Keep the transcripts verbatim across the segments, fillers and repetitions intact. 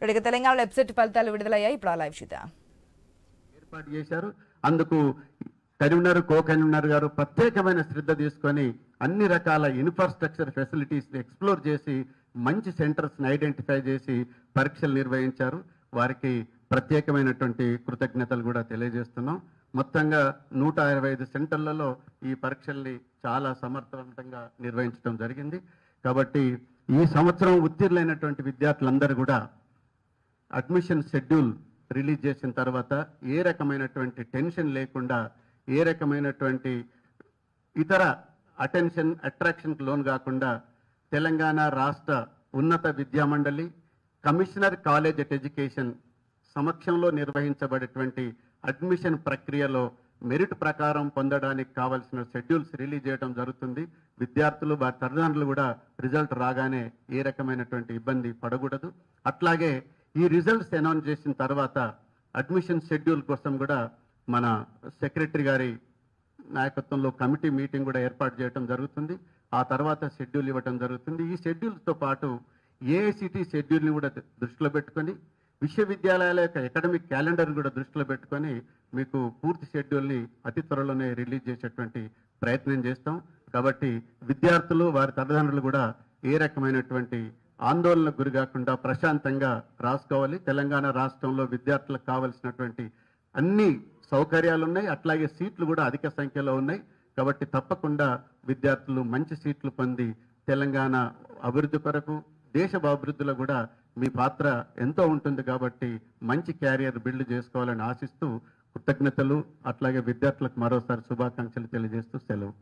ఇక తెలంగాణలో వెబ్సైట్ ఫలితాలు విడుదలయ్యాయి. ఇప్పుడు ఆ లైవ్ చూద్దాం. ఏర్పాటు చేశారు. అందుకు కరీంనగర్ కో కరీంనగర్ గారు ప్రత్యేకమైన శ్రద్ధ తీసుకొని అన్ని రకాల ఇన్ఫ్రాస్ట్రక్చర్ ఫెసిలిటీస్ ఎక్స్ప్లోర్ చేసి మంచి సెంటర్స్ని ఐడెంటిఫై చేసి పరీక్షలు నిర్వహించారు. వారికి ప్రత్యేకమైనటువంటి కృతజ్ఞతలు కూడా తెలియజేస్తున్నాం. మొత్తంగా నూట ఇరవై ఐదు సెంటర్లలో ఈ పరీక్షల్ని చాలా సమర్థవంతంగా నిర్వహించడం జరిగింది. కాబట్టి ఈ సంవత్సరం ఉత్తీర్ణులైనటువంటి విద్యార్థులందరూ కూడా అడ్మిషన్ షెడ్యూల్ రిలీజ్ చేసిన తర్వాత ఏ రకమైనటువంటి టెన్షన్ లేకుండా, ఏ రకమైనటువంటి ఇతర అటెన్షన్ అట్రాక్షన్కి లోన్ కాకుండా తెలంగాణ రాష్ట్ర ఉన్నత విద్యామండలి కమిషనర్ కాలేజ్ ఎట్ ఎడ్యుకేషన్ సమక్షంలో నిర్వహించబడేటువంటి అడ్మిషన్ ప్రక్రియలో మెరిట్ ప్రకారం పొందడానికి కావాల్సిన షెడ్యూల్స్ రిలీజ్ చేయడం జరుగుతుంది. విద్యార్థులు వారి తల్లిదండ్రులు కూడా రిజల్ట్ రాగానే ఏ రకమైనటువంటి ఇబ్బంది పడకూడదు. అట్లాగే ఈ రిజల్ట్స్ అనౌన్స్ చేసిన తర్వాత అడ్మిషన్ షెడ్యూల్ కోసం కూడా మన సెక్రటరీ గారి నాయకత్వంలో కమిటీ మీటింగ్ కూడా ఏర్పాటు చేయడం జరుగుతుంది. ఆ తర్వాత షెడ్యూల్ ఇవ్వడం జరుగుతుంది. ఈ షెడ్యూల్తో పాటు ఏఐసిటి షెడ్యూల్ని కూడా దృష్టిలో పెట్టుకొని విశ్వవిద్యాలయాల యొక్క అకాడమిక్ క్యాలెండర్ కూడా దృష్టిలో పెట్టుకొని మీకు పూర్తి షెడ్యూల్ని అతి త్వరలోనే రిలీజ్ చేసేటువంటి ప్రయత్నం చేస్తాం. కాబట్టి విద్యార్థులు వారి తల్లిదండ్రులు కూడా ఏ రకమైనటువంటి ఆందోళనకు గురి కాకుండా ప్రశాంతంగా రాసుకోవాలి. తెలంగాణ రాష్ట్రంలో విద్యార్థులకు కావలసినటువంటి అన్ని సౌకర్యాలు ఉన్నాయి, అట్లాగే సీట్లు కూడా అధిక సంఖ్యలో ఉన్నాయి. కాబట్టి తప్పకుండా విద్యార్థులు మంచి సీట్లు పొంది తెలంగాణ అభివృద్ధి కొరకు, దేశ అభివృద్ధిలో కూడా మీ పాత్ర ఎంతో ఉంటుంది. కాబట్టి మంచి క్యారియర్ బిల్డ్ చేసుకోవాలని ఆశిస్తూ కృతజ్ఞతలు, అట్లాగే విద్యార్థులకు మరోసారి శుభాకాంక్షలు తెలియజేస్తూ సెలవు.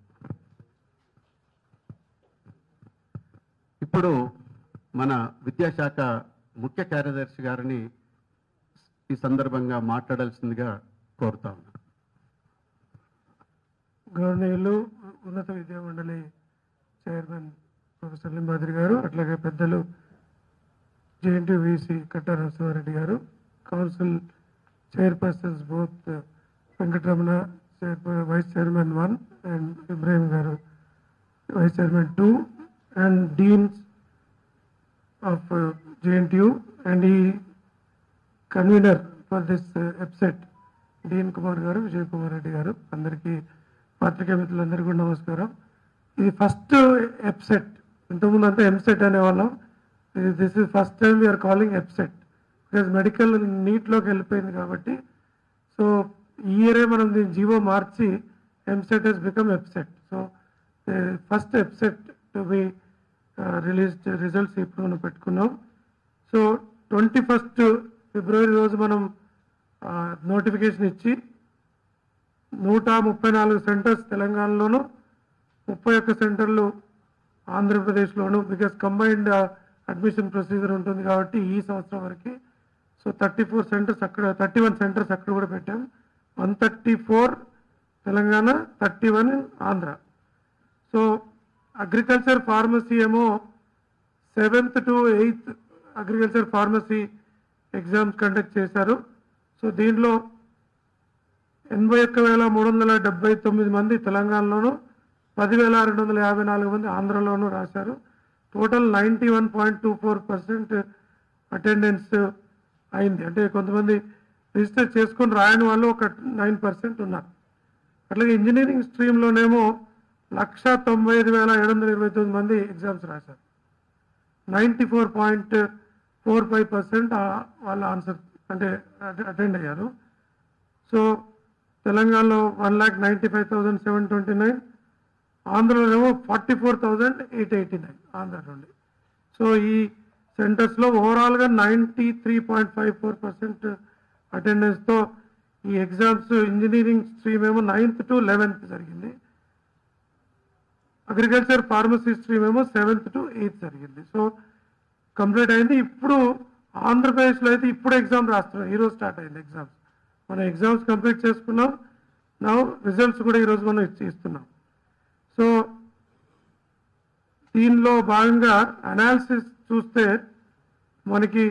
ఇప్పుడు మన విద్యాశాఖ ముఖ్య కార్యదర్శి గారిని ఈ సందర్భంగా మాట్లాడాల్సిందిగా కోరుతా ఉన్నాను. గవర్నర్లు, ఉన్నత విద్యా మండలి చైర్మన్ ప్రొఫెసర్ లింబాద్రి గారు, అట్లాగే పెద్దలు JNT VC Katta Narasimha Reddy garu, council chairpersons both Venkataramana vice chairman one and Ibrahim garu vice chairman two, and deans of JNTU and ఈ convenor for this EAPCET dean Kumar garu, Vijay Kumar Reddy గారు, అందరికీ పత్రికా మిత్రులందరికీ కూడా నమస్కారం. ఇది ఫస్ట్ ఎప్సెట్, ఇంతకుముందు అంతా ఎంసెట్ అనేవాళ్ళం. ఇది this is first time we are calling EAPCET because medical నీట్లోకి వెళ్ళిపోయింది కాబట్టి. సో ఈ ఇయరే మనం దీని GO March EAMCET has become EAPCET. So first EAPCET to be released results ఇప్పుడు మనం పెట్టుకున్నాం. సో ట్వంటీ ఫస్ట్ ఫిబ్రవరి రోజు మనం నోటిఫికేషన్ ఇచ్చి నూట ముప్పై నాలుగు సెంటర్స్ తెలంగాణలోను, ముప్పై ఒక్క సెంటర్లు ఆంధ్రప్రదేశ్లోను, బికాస్ కంబైన్డ్ అడ్మిషన్ ప్రొసీజర్ ఉంటుంది కాబట్టి ఈ సంవత్సరం వరకు. సో థర్టీ ఫోర్ సెంటర్స్ అక్కడ, థర్టీ వన్ సెంటర్స్ అక్కడ కూడా పెట్టాం. One thirty four Telangana, thirty one Andhra. So agriculture pharmacy ఏమో seventh to eighth agriculture pharmacy exams conduct చేశారు. సో దీనిలో ఎనభై ఒక్క వేల మూడు వందల డెబ్బై తొమ్మిది మంది తెలంగాణలోను, పదివేల రెండు వందల యాభై నాలుగు మంది ఆంధ్రలోనూ రాశారు. Total ninety one point two four percent attendance అయింది. అంటే కొంతమంది రిజిస్టర్ చేసుకొని రాయని వాళ్ళు ఒక నైన్ పర్సెంట్ ఉన్నారు. అట్లాగే ఇంజనీరింగ్ స్ట్రీమ్లోనేమో లక్ష తొంభై ఐదు వేల ఏడు వందల ఇరవై తొమ్మిది మంది ఎగ్జామ్స్ రాశారు. Ninety four point four five percent వాళ్ళ ఆన్సర్ అంటే అటెండ్ అయ్యారు. సో తెలంగాణలో one lakh ninety five thousand seven twenty nine, ఆంధ్రలోనేమో forty four thousand eight eighty nine Andhra నుండి. సో ఈ సెంటర్స్లో ఓవరాల్గా ninety three point five four percent అటెండెన్స్తో ఈ ఎగ్జామ్స్ ఇంజనీరింగ్ స్ట్రీమ్ ఏమో నైన్త్ టు లెవెన్త్ జరిగింది. అగ్రికల్చర్ ఫార్మసీ స్ట్రీమ్ ఏమో సెవెంత్ టు ఎయిత్ జరిగింది. సో కంప్లీట్ అయింది. ఇప్పుడు ఆంధ్రప్రదేశ్లో అయితే ఇప్పుడు ఎగ్జామ్ రాస్తున్నాం. ఈరోజు స్టార్ట్ అయింది ఎగ్జామ్స్. మనం ఎగ్జామ్స్ కంప్లీట్ చేసుకున్నాం. నా రిజల్ట్స్ కూడా ఈరోజు మనం ఇచ్చి ఇస్తున్నాం. సో దీనిలో భాగంగా అనాలిసిస్ చూస్తే మనకి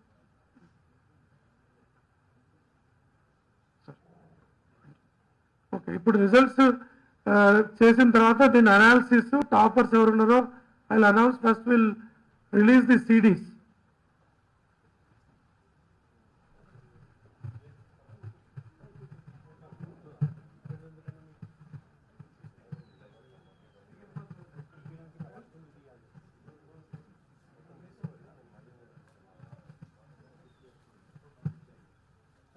ఓకే ఇప్పుడు రిజల్ట్స్ చేసిన తర్వాత దీని అనాలిసిస్ టాపర్స్ ఎవరున్నారో I will announce. First will release the CDs.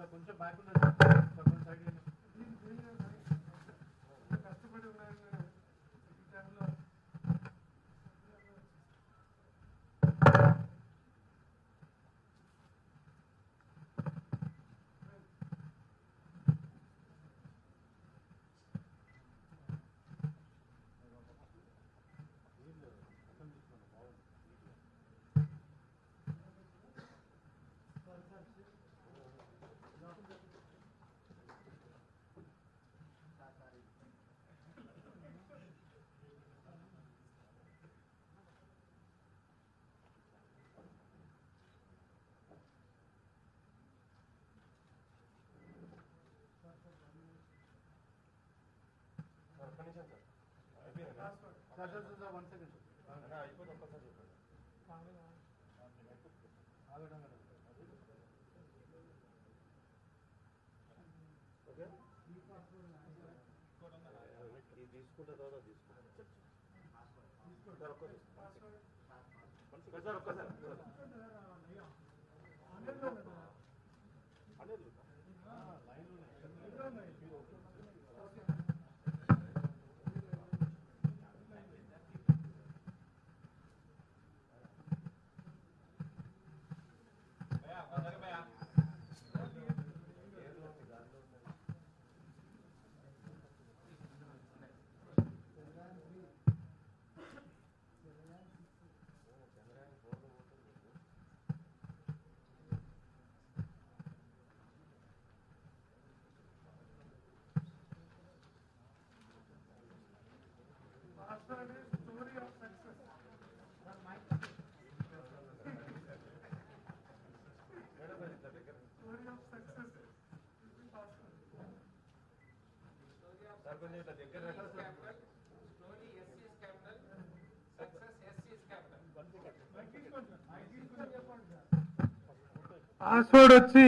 Password వచ్చి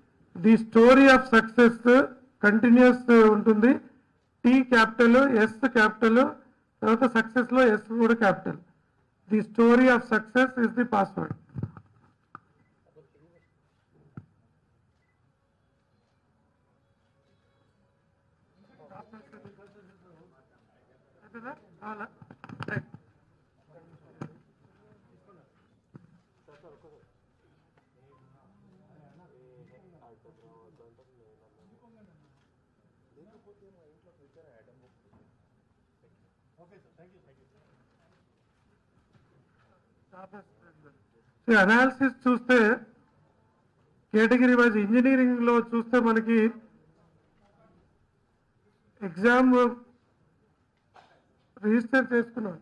the story of success continues ఉంటుంది. టీ క్యాపిటల్, ఎస్ క్యాపిటల్, తర్వాత సక్సెస్ లో ఎస్ కూడా capital. The story of success is the password. Analysis చూస్తే category wise engineering లో చూస్తే మనకి exam register చేసుకున్నాను.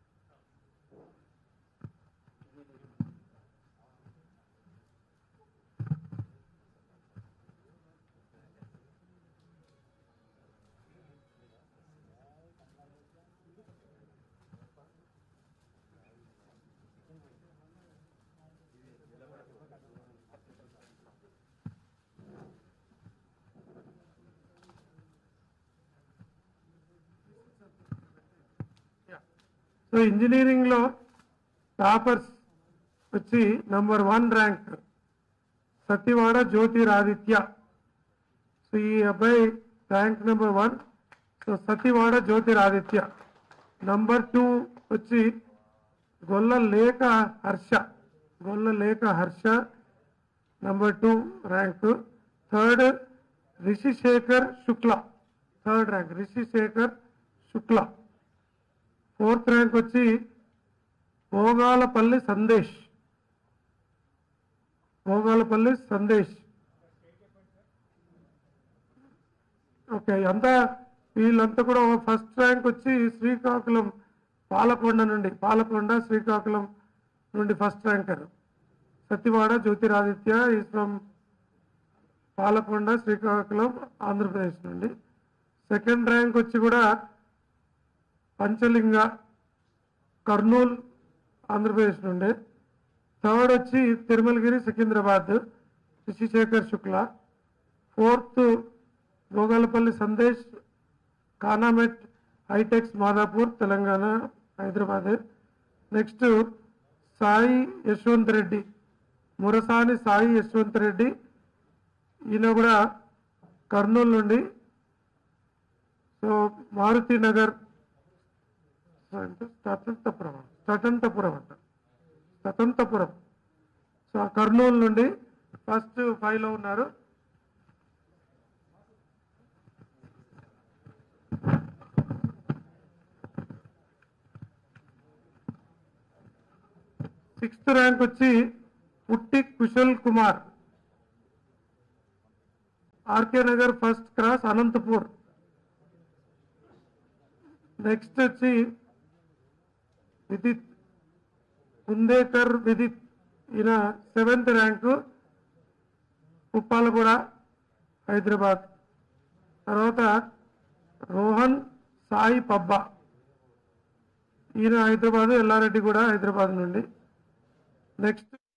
సో ఇంజనీరింగ్ లో టాపర్స్ వచ్చి number one rank Satyavada Jyotiraditya. So ఈ అబ్బాయి rank number one. So Satyavada Jyotiraditya. Number two వచ్చి Golla Lekha Harsha. Golla Lekha Harsha number two rank. Third Rishi Shekhar Shukla. Third rank Rishi Shekhar Shukla. Fourth rank వచ్చి భోగాలపల్లి సందేశ్. భోగాలపల్లి సందేశ్. ఓకే, అంతా వీళ్ళంతా కూడా ఫస్ట్ ర్యాంక్ వచ్చి శ్రీకాకుళం పాలకొండ నుండి, పాలకొండ శ్రీకాకుళం నుండి first ranker Satyavada Jyotiraditya is from Palakonda Srikakulam Andhra Pradesh నుండి. సెకండ్ ర్యాంక్ వచ్చి కూడా పంచలింగ కర్నూలు ఆంధ్రప్రదేశ్ నుండి. థర్డ్ వచ్చి తిరుమలగిరి సికింద్రాబాద్ రిషిశేఖర్ శుక్ల. ఫోర్త్ భోగాలపల్లి సందేశ్ కానామెట్ హైటెక్స్ మాదాపూర్ తెలంగాణ హైదరాబాద్. నెక్స్ట్ సాయి యశ్వంత్ రెడ్డి, మురసాని సాయి యశ్వంత్ రెడ్డి ఈయన కూడా కర్నూలు నుండి. సో మారుతి నగర్ స్వతంత్రపురం స్వతంత్రపురం అంట స్వతంత్రపురం సో కర్నూలు నుండి ఫస్ట్ ఫైవ్ లో ఉన్నారు. సిక్స్త్ ర్యాంక్ వచ్చి Putti Kushal Kumar, RK Nagar first cross Anantapur. Next వచ్చి విదిత్ కుందేకర్ విదిత్, ఈయన సెవెంత్ ర్యాంకు ఉప్పాలగూడ హైదరాబాద్. తర్వాత రోహన్ సాయి పబ్బా, ఈయన హైదరాబాద్ ఎల్లారెడ్డి కూడా హైదరాబాద్ నుండి. నెక్స్ట్